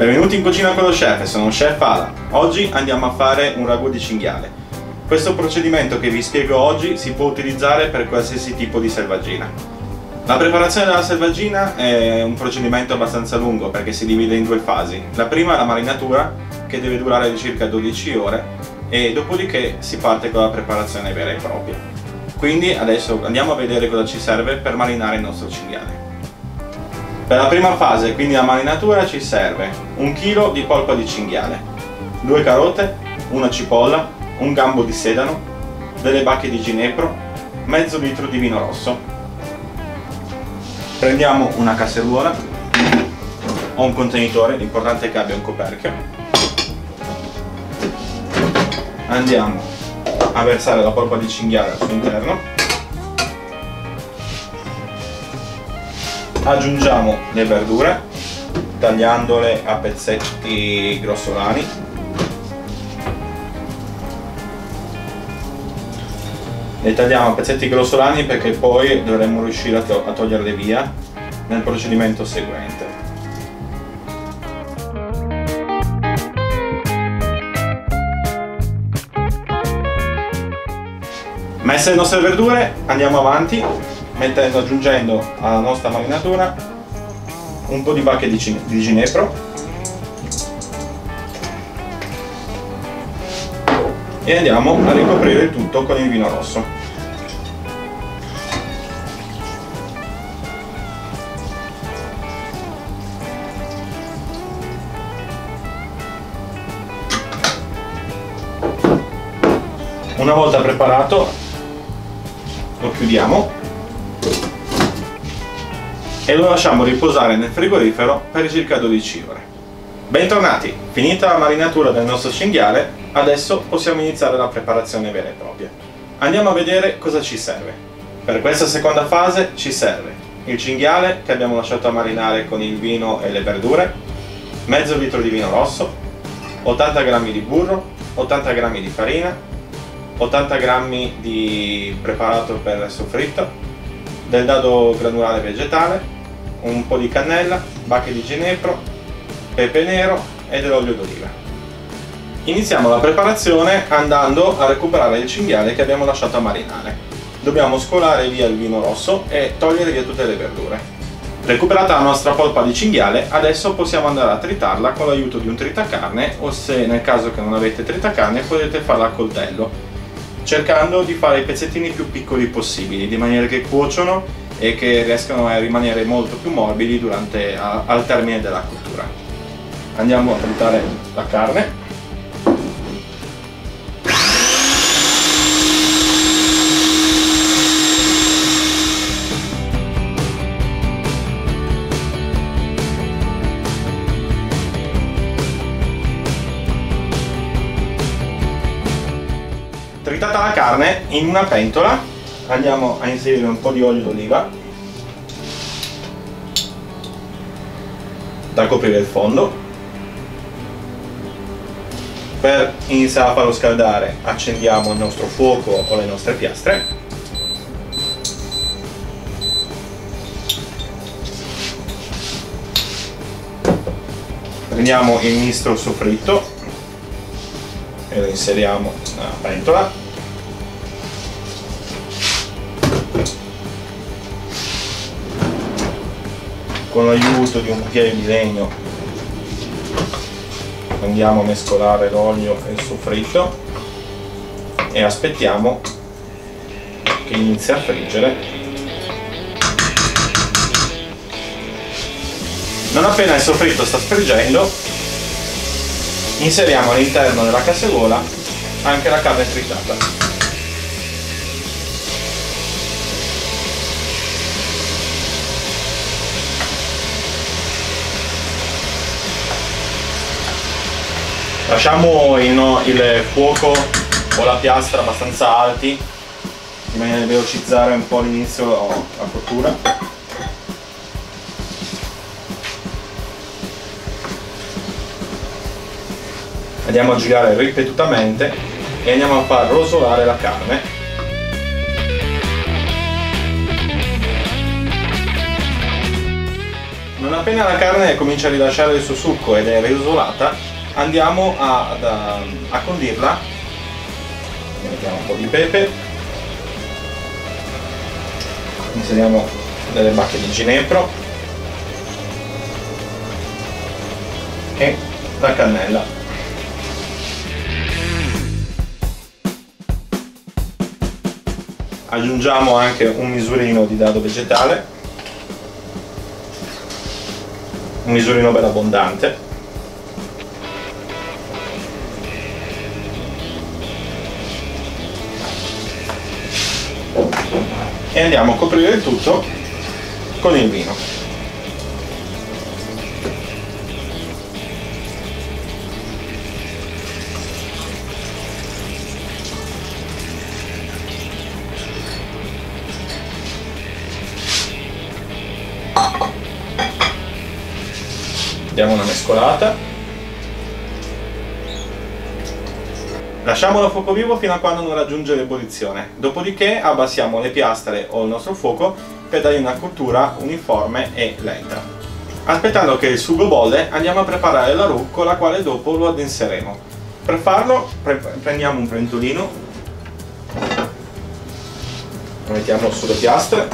Benvenuti in Cucina con lo Chef, sono Chef Ala. Oggi andiamo a fare un ragù di cinghiale. Questo procedimento che vi spiego oggi si può utilizzare per qualsiasi tipo di selvaggina. La preparazione della selvaggina è un procedimento abbastanza lungo perché si divide in due fasi. La prima è la marinatura, che deve durare circa 12 ore, e dopodiché si parte con la preparazione vera e propria. Quindi adesso andiamo a vedere cosa ci serve per marinare il nostro cinghiale. Per la prima fase, quindi la marinatura, ci serve 1 kg di polpa di cinghiale, 2 carote, una cipolla, un gambo di sedano, delle bacche di ginepro, mezzo litro di vino rosso. Prendiamo una casseruola o un contenitore, l'importante è che abbia un coperchio. Andiamo a versare la polpa di cinghiale al suo interno. Aggiungiamo le verdure tagliandole a pezzetti grossolani. Le tagliamo a pezzetti grossolani perché poi dovremo riuscire a toglierle via nel procedimento seguente. Messe le nostre verdure, andiamo avanti aggiungendo alla nostra marinatura un po' di bacche di ginepro e andiamo a ricoprire il tutto con il vino rosso. Una volta preparato lo chiudiamo e lo lasciamo riposare nel frigorifero per circa 12 ore. Bentornati! Finita la marinatura del nostro cinghiale, adesso possiamo iniziare la preparazione vera e propria. Andiamo a vedere cosa ci serve. Per questa seconda fase ci serve il cinghiale che abbiamo lasciato marinare con il vino e le verdure, mezzo litro di vino rosso, 80 g di burro, 80 g di farina, 80 g di preparato per il soffritto, del dado granulare vegetale, un po' di cannella, bacche di ginepro, pepe nero e dell'olio d'oliva. Iniziamo la preparazione andando a recuperare il cinghiale che abbiamo lasciato marinare. Dobbiamo scolare via il vino rosso e togliere via tutte le verdure. Recuperata la nostra polpa di cinghiale, adesso possiamo andare a tritarla con l'aiuto di un tritacarne, o se nel caso che non avete tritacarne potete farla a coltello, cercando di fare i pezzettini più piccoli possibili, di maniera che cuociono e che riescano a rimanere molto più morbidi al termine della cottura. Andiamo a tritare la carne. Tritata la carne, in una pentola andiamo a inserire un po' di olio d'oliva da coprire il fondo. Per iniziare a farlo scaldare accendiamo il nostro fuoco o le nostre piastre. Prendiamo il misto soffritto e lo inseriamo nella pentola. Con l'aiuto di un cucchiaio di legno andiamo a mescolare l'olio e il soffritto e aspettiamo che inizi a friggere. Non appena il soffritto sta sfriggendo, inseriamo all'interno della casseruola anche la carne tritata. Lasciamo il fuoco o la piastra abbastanza alti, in maniera di velocizzare un po' l'inizio la cottura. Andiamo a girare ripetutamente e andiamo a far rosolare la carne. Non appena la carne comincia a rilasciare il suo succo ed è risolata, andiamo a condirla. Mettiamo un po' di pepe, inseriamo delle bacche di ginepro e la cannella. Aggiungiamo anche un misurino di dado vegetale, un misurino bello abbondante. E andiamo a coprire il tutto con il vino. Diamo una mescolata. Lasciamolo a fuoco vivo fino a quando non raggiunge l'ebollizione, dopodiché abbassiamo le piastre o il nostro fuoco per dargli una cottura uniforme e lenta. Aspettando che il sugo bolle, andiamo a preparare la roux con la quale dopo lo addenseremo. Per farlo prendiamo un pentolino, lo mettiamo sulle piastre,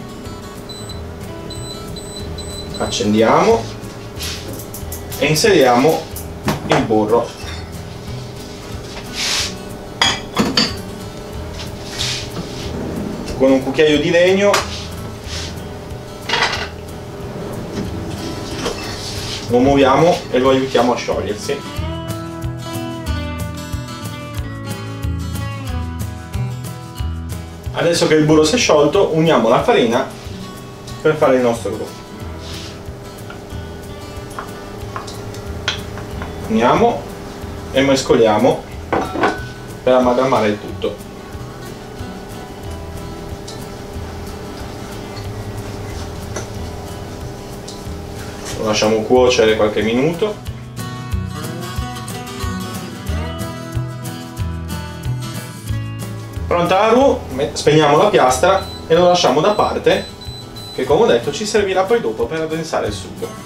accendiamo e inseriamo il burro. Con un cucchiaio di legno lo muoviamo e lo aiutiamo a sciogliersi. Adesso che il burro si è sciolto, uniamo la farina per fare il nostro roux. Uniamo e mescoliamo per amalgamare il tutto. Lo lasciamo cuocere qualche minuto. Pronta la roux, spegniamo la piastra e lo lasciamo da parte, che come ho detto ci servirà poi dopo per addensare il sugo.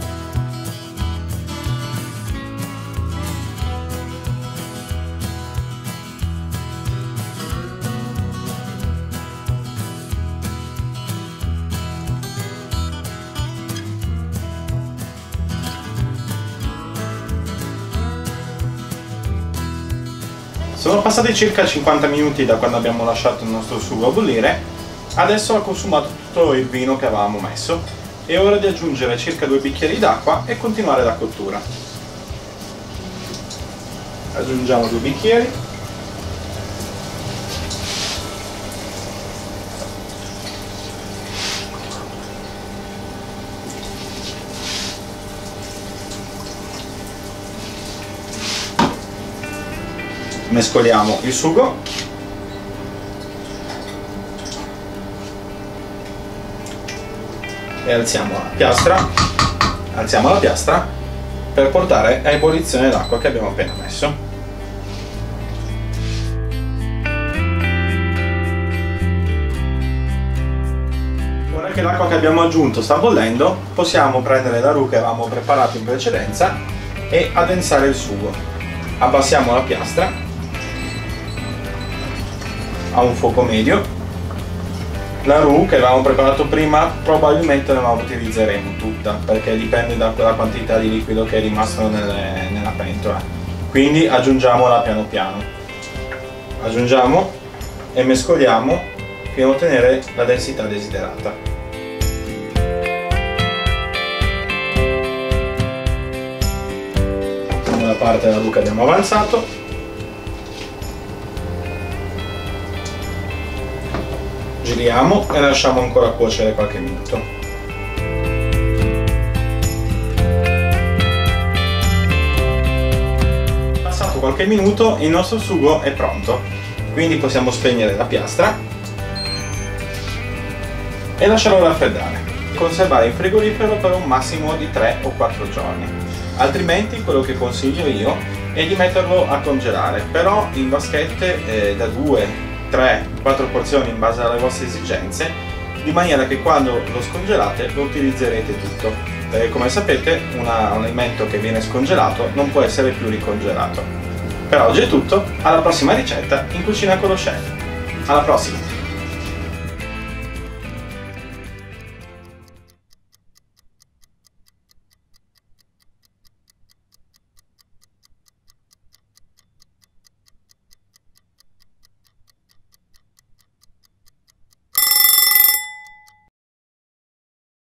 Sono passati circa 50 minuti da quando abbiamo lasciato il nostro sugo a bollire, adesso ha consumato tutto il vino che avevamo messo, è ora di aggiungere circa 2 bicchieri d'acqua e continuare la cottura. Aggiungiamo 2 bicchieri. Mescoliamo il sugo e alziamo la piastra per portare a ebollizione l'acqua che abbiamo appena messo. Ora che l'acqua che abbiamo aggiunto sta bollendo, possiamo prendere la roux che avevamo preparato in precedenza e addensare il sugo. Abbassiamo la piastra a un fuoco medio. La roux che avevamo preparato prima probabilmente non la utilizzeremo tutta, perché dipende da quella quantità di liquido che è rimasto nella pentola, quindi aggiungiamola piano piano. Aggiungiamo e mescoliamo fino a ottenere la densità desiderata. Nella parte della roux che abbiamo avanzato, giriamo e lasciamo ancora cuocere qualche minuto. Passato qualche minuto il nostro sugo è pronto, quindi possiamo spegnere la piastra e lasciarlo raffreddare. Conservare in frigorifero per un massimo di 3 o 4 giorni, altrimenti quello che consiglio io è di metterlo a congelare, però in vaschette da 2, 3, 4 porzioni in base alle vostre esigenze, di maniera che quando lo scongelate lo utilizzerete tutto, perché come sapete un alimento che viene scongelato non può essere più ricongelato. Per oggi è tutto, alla prossima ricetta in Cucina con lo Chef. Alla prossima!